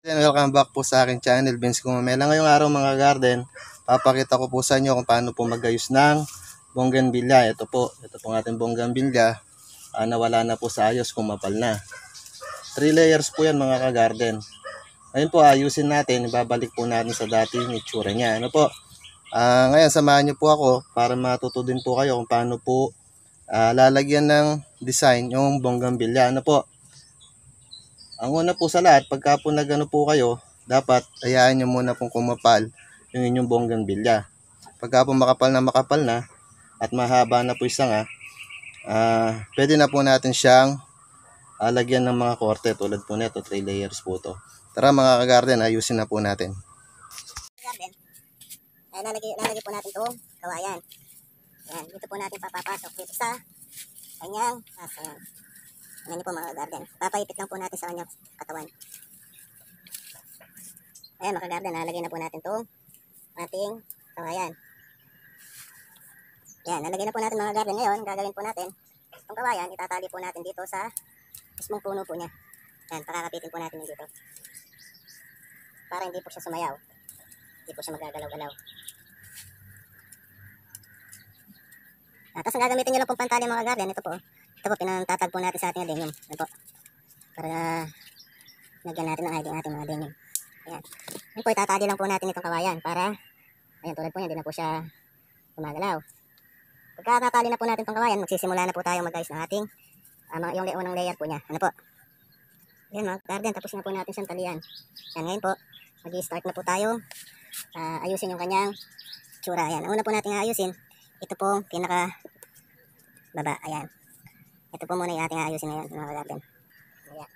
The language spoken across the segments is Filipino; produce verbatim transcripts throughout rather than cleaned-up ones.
Welcome back po sa aking channel, Vince Gumamela. Ngayong araw mga garden, papakita ko po sa inyo kung paano po magayos ng bougainvillea. Ito po, ito po ang ating bougainvillea. Ah, nawala na po sa ayos, kumapal na. Three layers po yan mga ka-garden. Ngayon po ayusin natin, ibabalik po natin sa dating itsura niya. Ano po? Ah, ngayon samahan niyo po ako para matuto din po kayo kung paano po ah, lalagyan ng design yung bougainvillea. Ano po? Ang una po sa lahat, pagka po nagano po kayo, dapat hayaan nyo muna pong kumapal yung inyong bougainvillea. Pagka po makapal na makapal na at mahaba na po yung sanga, uh, pwede na po natin siyang uh, lagyan ng mga korte tulad po nito, three layers po to. Tara mga ka-garden, ayusin na po natin. Garden, ay lalagay, lalagay po natin itong kawayan. Yan, dito po natin papapasok dito sa kanyang asa. Yan. Yan po mga garden. Papaipit lang po natin sa kanyang katawan. Ayan mga garden, lalagay na po natin itong ating kawayan. Yan, lalagay na po natin mga garden. Ngayon, gagawin po natin itong kawayan, itatali po natin dito sa mismong puno po niya. Yan, pakakapitin po natin dito. Para hindi po siya sumayaw. Hindi po siya magagalaw-galaw. At tapos ang gagamitin nyo lang pong pantali mga garden, ito po. Ito po, pinantatag po natin sa ating adenium. Ito po. Para nagyan natin ng hiding ating mga adenium. Ayan. Ayan po, itatali lang po natin itong kawayan para, ayan, tulad po yan, hindi na po siya gumagalaw. Pagka tatali na po natin itong kawayan, magsisimula na po tayo mag-ayos ng ating, uh, mga, yung unang layer po niya. Ano po? Ayan mga garden, tapos na po natin siyang talian. Ayan, ngayon po, mag-i-start na po tayo uh, ayusin yung kanyang tsura. Ayan, ang una po natin ayusin, ito pong pinaka baba. Ayan. Ito po muna yung ating ayusin ngayon mga garden. Ayan.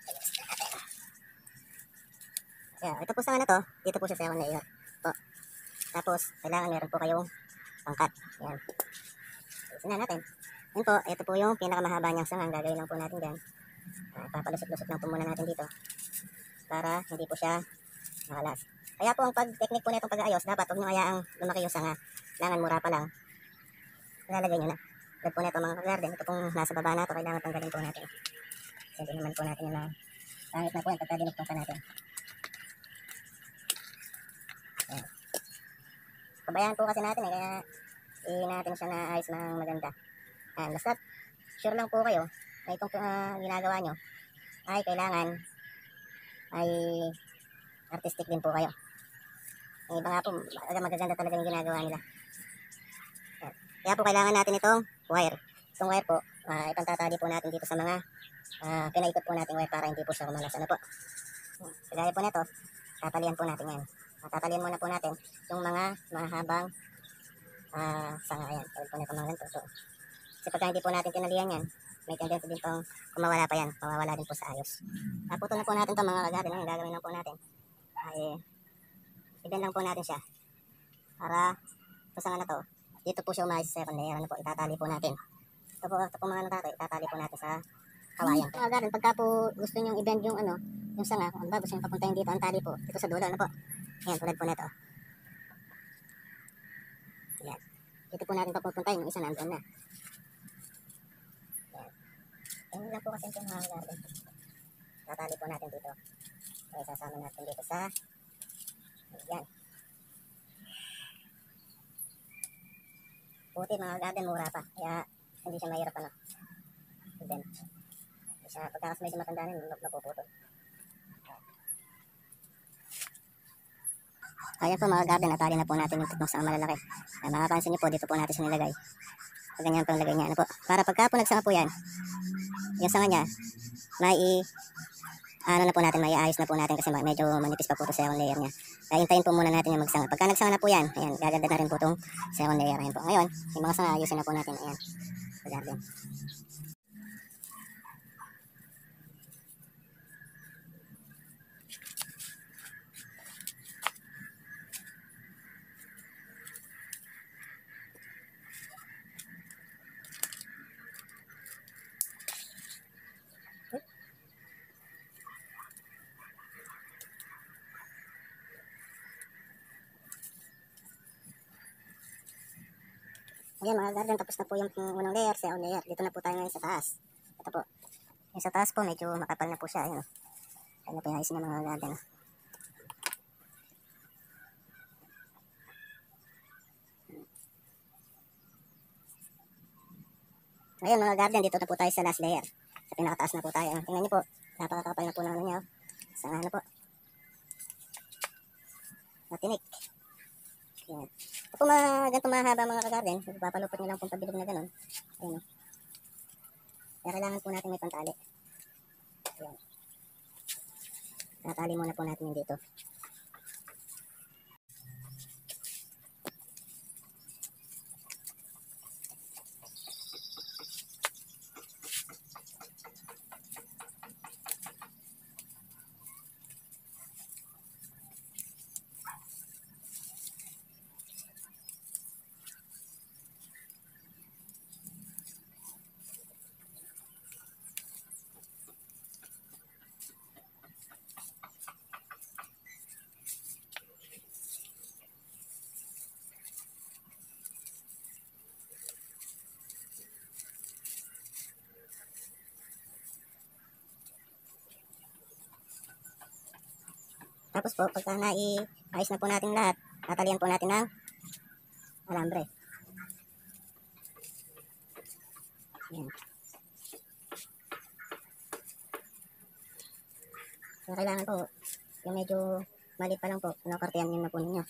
Ayan. Ito po sa ano to, dito po siya sa second layer. Po. Tapos, kailangan meron po kayong pangkat. Ayan. Ayusin na natin. Ayan po, ito po yung pinakamahaba niyang sangang. Gagawin lang po natin dyan. Uh, papalusot-lusot lang po muna natin dito. Para hindi po siya makalas. Kaya po ang pag-technique po na itong pag-aayos, dapat huwag nyo hayaang lumaki yung sanga. Kailangan mura pa lang. Ilalagay nyo na. Tulad po nito mga ka-garden, ito pong nasa baba na ito, kailangan tanggalin po natin. Kasi hindi naman po natin yun na pangit na po yan pagka dinugtong pa natin. Ayan. Pabayaan po kasi natin eh, kaya i natin siya na ayos ng maganda. Ayan, basta sure lang po kayo na itong uh, ginagawa nyo ay kailangan ay artistic din po kayo. Yung iba nga po, magaganda talaga yung ginagawa nila. Ayan. Kaya po kailangan natin itong wire. Itong wire po, uh, ipantatali po natin dito sa mga uh, pinaikot po natin wire para hindi po siya kumalas. Ano po? Kagaya po nito, tatalian po natin yan. Tatalian muna po natin yung mga mahabang uh, sanga. Ayan, tawag po nito mga ganito. Kasi pagka hindi po natin tinalian yan, may tendency din pong kumawala pa yan. Mawawala din po sa ayos. Naputol na po natin ito mga kagarin. Ngayon, gagawin lang po natin. Ay, i-bend lang po natin siya. Para, ito sanga na to, dito po siya umayos sa second layer. Ano po, itatali po natin. Ito po, ito po mga natato, itatali po natin sa kawayan. Mga garden, pagka po gusto nyo i-bend yung ano, yung sanga, kung ba gusto nyo papuntahin dito, ang tali po, dito sa dulo, ano po. Ayan, tulad po nito. Ayan. Dito po natin papuntahin, yung isa nandun na. Ayan. Ayan lang po kasi ito mga garden. Tatali po natin dito. Okay, sasama natin dito sa, ayan. Puti mga garden, mura pa. Kaya hindi siya mahirap ano. Then, siya, pagkakas medyo matanda na, napuputol. Ayan po mga garden, natali na po natin yung tutong sa malalaki. Ay, makapansin nyo po, dito po natin siya nilagay. So, ganyan po nilagay niya. Ano po? Para pagka po nagsanga po yan, yung sanga niya, may ano na po natin, may ayos na po natin kasi medyo manipis pa po ito second layer niya. Kaya hintayin po muna natin yung magsanga. Pagka nagsanga na po yan, ayan, gaganda na rin po itong second layer. Ayan po. Ngayon, yung mga sanga, ayusin na po natin. Ayan. Sa garden. Ayan mga garden, tapos na po yung unang layer, second layer. Dito na po tayo ngayon sa taas. Ito po. Yung sa taas po, medyo makapal na po siya. Ayan. Ayan na po yung ayos na mga garden. Ngayon mga garden, dito na po tayo sa last layer. Sa pinakataas na po tayo. Tingnan niyo po, napakakapal na po ng ano niya. Sa ano po. Matinik. Ayan. Ito po mga ganito mahaba mga ka-garden. Papalupot nyo lang pong pabilog na gano'n. Ayan o. Kaya kailangan po natin may pantali. Ayan. Natali muna po natin yung dito. Tapos po, pagka nai-ayos na po natin lahat, tatalian po natin ng alambre. Ayan. So, kailangan po, yung medyo maliit pa lang po, nakartiyan yun na po ninyo.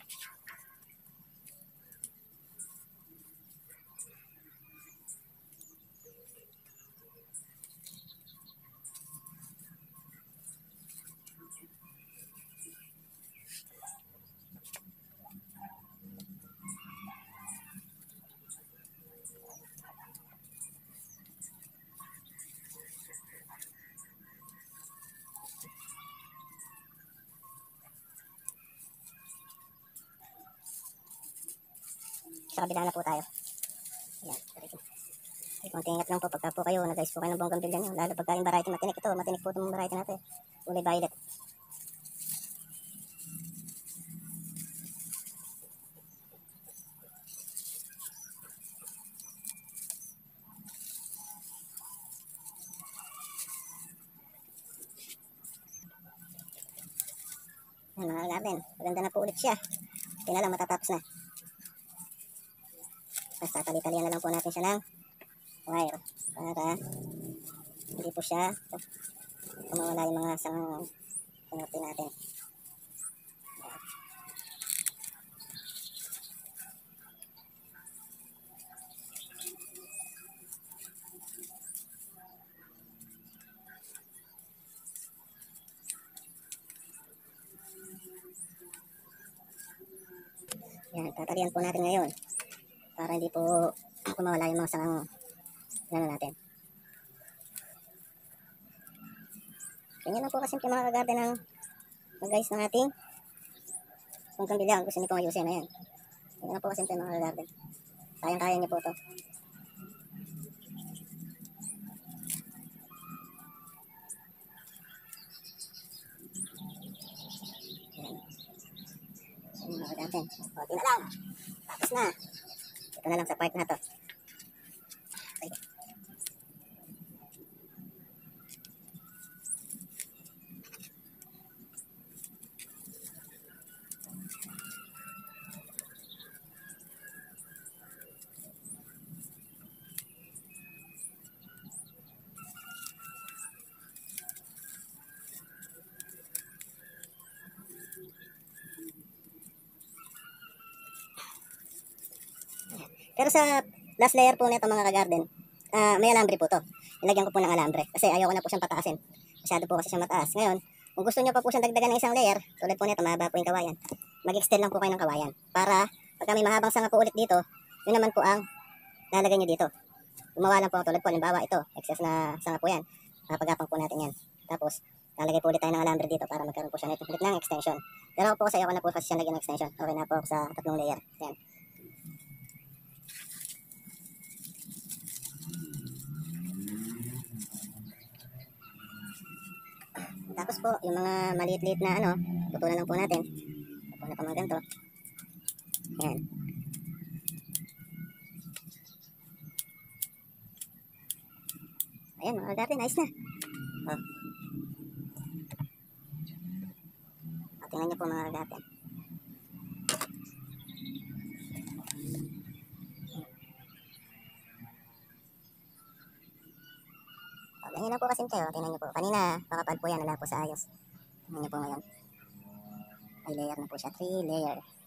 Sa kabila na po tayo. Ayan. Konting ingat lang po pagka po kayo nag-ayos po kayo ng bonggambilya nyo. Lalo pagka yung variety matinik. Ito, matinik po itong variety natin. Kulay violet. Ayan mga garden. Maganda na po ulit siya. Hindi na lang matatapos na. Basta tali-talian na lang po natin siya ng wire para hindi po siya kumawala yung mga sangang pangatin natin. Yan, tatalian po natin ngayon para hindi po kumawala yung mga sangang gano'n natin. Ganyan lang po kasi mga kagarden ng mag-guys ng ating bonggambilya. Gusto niyo pong ayusin na yan. Ganyan lang po kasi mga kagarden. Kayang-kaya niyo po ito. Yan. Yan mga kagarden. Kunti na lang. Tapos na. Ito na lang sa part na to. Okay. Pero sa last layer po nito mga ka-garden, uh, may alambre po to. Nilagyan ko po ng alambre kasi ayaw ko na po siyang pataasin. Masyado po kasi siyang mataas. Ngayon, kung gusto nyo pa po siyang dagdagan ng isang layer, tulad po nito, mahaba po yung kawayan, mag-extend lang po kayo ng kawayan. Para pagka may mahabang sanga po ulit dito, yun naman po ang lalagay nyo dito. Gumawa lang po tulad po, limbawa ito, excess na sanga po yan. Napagapang po natin yan. Tapos, lalagay po ulit tayo ng alambre dito para magkaroon po siya nito ulit ng extension. Pero ako po kasi ayaw ko na po kasi siya lagyan ng extension. Okay na po ako sa tatlong layer. Yan. Tapos po, yung mga maliit-liit na ano, putulan lang po natin. Putulan pa mga ganito. Ayan. Ayan mga garden, ayos na. Oh. O, tingnan nyo po mga garden. Ganyan lang po kasimple, oh. Tingnan nyo po. Kanina, pakapal po yan, wala po sa ayos. Tingnan nyo po ngayon. May layer na po siya, three layer.